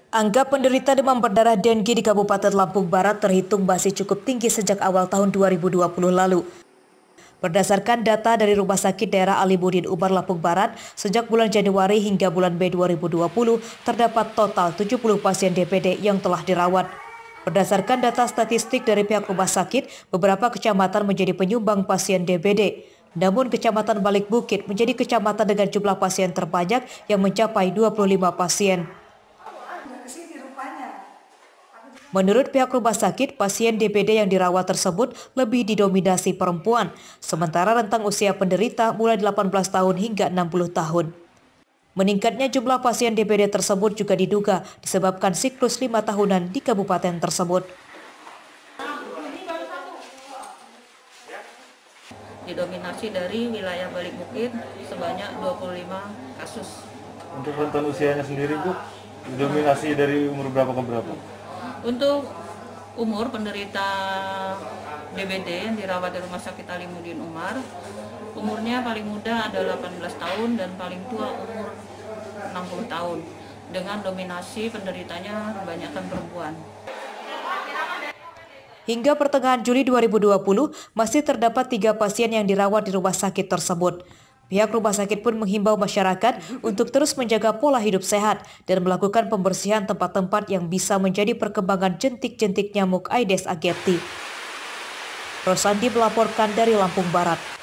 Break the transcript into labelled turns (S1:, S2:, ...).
S1: Angka penderita demam berdarah Dengue di Kabupaten Lampung Barat terhitung masih cukup tinggi sejak awal tahun 2020 lalu. Berdasarkan data dari Rumah Sakit Daerah Alimuddin Umar Lampung Barat, sejak bulan Januari hingga bulan Mei 2020, terdapat total 70 pasien DBD yang telah dirawat. Berdasarkan data statistik dari pihak rumah sakit, beberapa kecamatan menjadi penyumbang pasien DBD. Namun Kecamatan Balik Bukit menjadi kecamatan dengan jumlah pasien terbanyak yang mencapai 25 pasien. Menurut pihak rumah sakit, pasien DBD yang dirawat tersebut lebih didominasi perempuan, sementara rentang usia penderita mulai 18 tahun hingga 60 tahun. Meningkatnya jumlah pasien DBD tersebut juga diduga disebabkan siklus 5 tahunan di kabupaten tersebut.
S2: Didominasi dari wilayah Balik Bukit sebanyak 25 kasus.
S3: Untuk rentan usianya sendiri, Bu, didominasi dari umur berapa ke berapa?
S2: Untuk umur penderita DBD yang dirawat di Rumah Sakit Alimuddin Umar, umurnya paling muda ada 18 tahun dan paling tua umur 60 tahun. Dengan dominasi penderitanya kebanyakan perempuan.
S1: Hingga pertengahan Juli 2020, masih terdapat 3 pasien yang dirawat di rumah sakit tersebut. Pihak rumah sakit pun menghimbau masyarakat untuk terus menjaga pola hidup sehat dan melakukan pembersihan tempat-tempat yang bisa menjadi perkembangan jentik-jentik nyamuk Aedes aegypti. Rosandi melaporkan dari Lampung Barat.